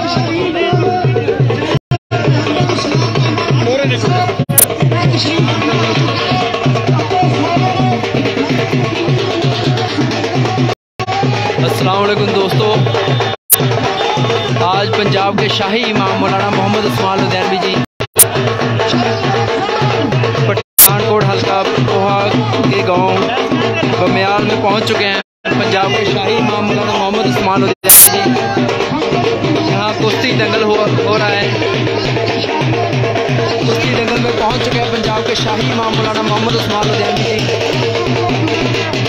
अस्सलाम वालेकुम दोस्तों, आज पंजाब के शाही इमाम मौलाना मोहम्मद उस्मान लुधियानवी जी पठानकोट हल्का पोहा के गांव बमियाल में पहुंच चुके हैं। पंजाब के शाही इमाम मौलाना मोहम्मद उस्मान लुधियानवी जी, यहाँ कुश्ती दंगल हो रहा है। कुश्ती दंगल में पहुंच चुके हैं पंजाब के शाही इमाम मौलाना मोहम्मद उस्मान लुधियानवी जी।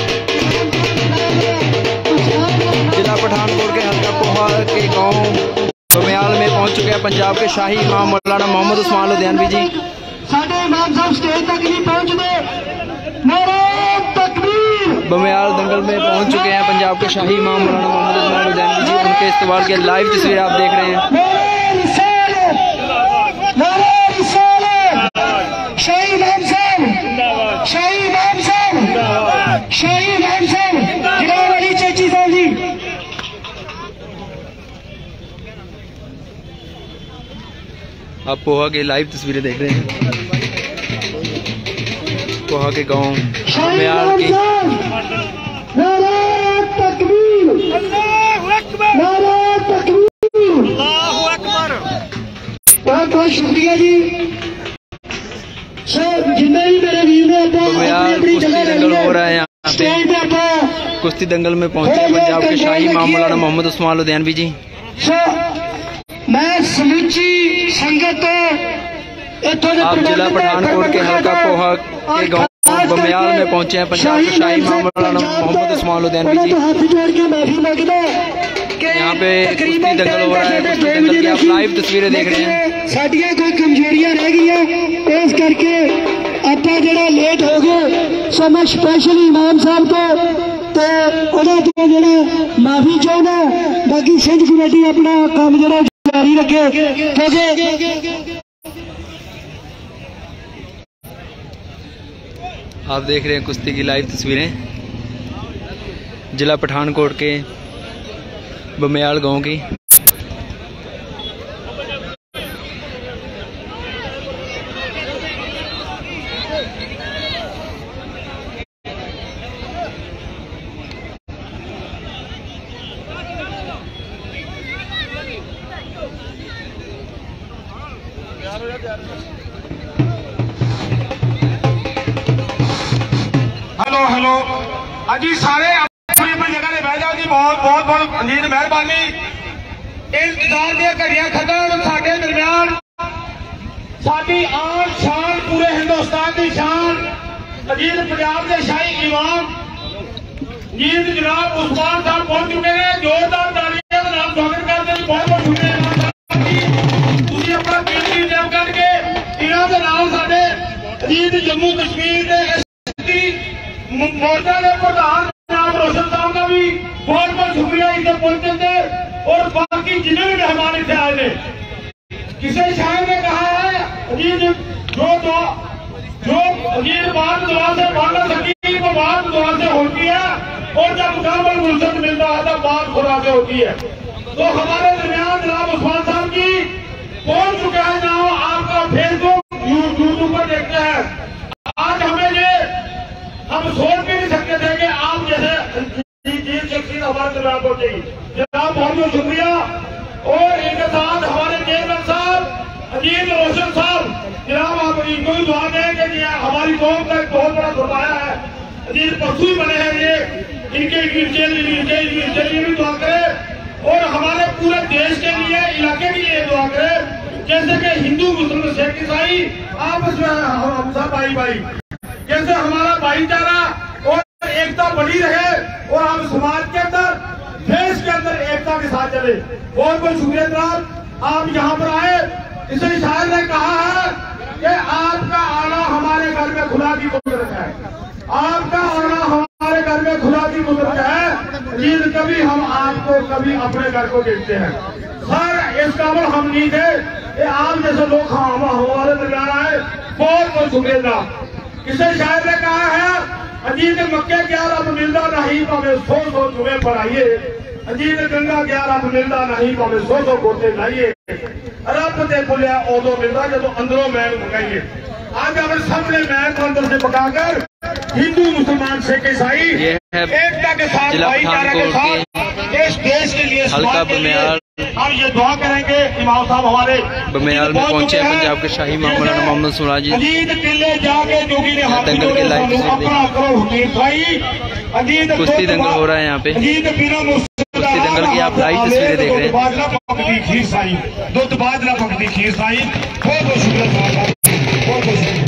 जिला पठानकोट के हल्का पोहा के गांव बमियाल में पहुंच चुके हैं पंजाब के शाही इमाम मौलाना मोहम्मद उस्मान लुधियानवी जी। बमियाल दंगल में पहुंच चुके हैं पंजाब के शाही इमाम मौलाना मोहम्मद उस्मान लुधियानवी जी। उनके इस्तकबाल के लाइव तस्वीर आप देख रहे हैं। आप पोहा के लाइव तस्वीरें देख रहे हैं। पोहा के गांव बमियाल की। बहुत बहुत शुक्रिया जी। जितने भी मेरे वीर ने कुश्ती दंगल हो रहा है यहाँ पे। कुश्ती दंगल में पहुंचे पंजाब के शाही इमाम मौलाना मोहम्मद उस्मान लुधियानवी जी। मैं समूची संगत आप जिला पठानकोट के हल्का पोहा के गांव बमियाल में पहुंचे हैं पंजाब के शाही इमाम मौलाना मोहम्मद उस्मान लुधियानवी जी। यहाँ पे कुश्ती दंगल हो रहा है। कुश्ती दंगल की आप लाइव तस्वीरें देख रहे हैं। साडियां कोई कमजोरियां रह गई इस करके आप जरा लेट हो गए। सो मैं स्पेशली इमाम साहब को जरा माफी चाहना। बाकी सिंध कमेटी अपना काम जरा जारी रखे क्योंकि आप देख रहे हैं कुश्ती की लाइव तस्वीरें जिला पठानकोट के बमियाल गांव की। हेलो हेलो अजी सारे अपनी अपनी जगह बह जाओ जी। बहुत बहुत बहुत जी मेहरबानी। इंतजार दी घड़ियां खत्म। साडे दरम्यान साडी आन शान पूरे हिंदुस्तान की शान अजीत पंजाब के शाही इमाम जीत जनाब उस्मान साहब पहुंच चुके हैं। जोरदार तालियां के नाम स्वागत करते हैं। बहुत बहुत शुक्रिया। तुसीं अपना कीमती टाइम करके इन्हां दे नाल साडे अजीत जम्मू कश्मीर के मोर्चा के प्रधान जनाब रोशन साहब का भी बहुत बहुत शुक्रिया इतने पहुंचने से। और बाकी जिन्हें भी मेहमान इतने आए थे। किसी शायर ने कहा है अजीत जो अजीत बात दुआ से बढ़ना सकी वो बात दुआ से होती है। और जब मुकाबल गुलशन मिलता है तब बात खुदा से होती है। तो हमारे दरमियान जनाब उस्मान साहब की पहुंच चुका है। जनाब आपका फेसबुक यूट्यूब पर देखते हैं। आज हमें ये हम सोच भी नहीं सकते थे कि आप जैसे जीत शख्सियत हमारे दरमियान पहुंचेगी। जनाब बहुत बहुत शुक्रिया। और इनके साथ हमारे चेयरमैन साहब अजीत रोशन साहब, जनाब आप इनको भी दुआ दें कि हमारी कौम का एक बहुत बड़ा सरमाया है। अजीत परसों ही बने हैं ये, इनके लिए भी दुआ करें। और हमारे पूरे देश के लिए इलाके के लिए दुआ करें। जैसे कि हिंदू मुस्लिम सिख ईसाई आपस में हम सब भाई जैसे हमारा भाईचारा और एकता बनी रहे और हम समाज के अंदर देश के अंदर एकता के साथ चले। बहुत बहुत शुक्रिया जनाब आप यहाँ पर आए। इसे शायर ने कहा है कि आपका आना हमारे घर में खुदा की कुदरत है। आपका आना हमारे घर में खुदा की कुदरत है। जीत कभी हम आपको कभी अपने घर को देखते हैं। सर इस काबिल हम नहीं थे कि आप जैसे लोग हमारे दरमियान आए। बहुत बहुत शुक्रिया। किसी शायर ने कहा है अजीत मक्के क्या रब मिलता नहीं हमें 100 जुमे पढ़ाइए। अजीत गंगा गया रब मिलता नहीं भावे 100 गोते लाइए रब ते खुलिया उदो मिलता जो अंदरों मैल पकाइए। आज हमारे सामने मैल को अंदर से पकाकर हिंदू मुसलमान सिख ईसाई एकता के साथ भाईचारा के साथ इस देश के लिए हल्का बमियाल हम ये दुआ करेंगे। इमाम साहब हमारे बमियाल में पहुंचे हैं पंजाब के शाही इमाम मौलाना मोहम्मद सुराज जी। अजीत किले जाके जोगी ने दंगल के लाइव अपना करो हुकीम भाई अजीत कुश्ती दंगल हो रहा है यहाँ पे। अजीत बिना कुश्ती दंगल की आप लाइव तस्वीरें देख रहे हैं। बाजरा पकती खीर साई दुध बाजरा पकती खीर साई बहुत बहुत शुक्रिया बहुत बहुत शुक्रिया।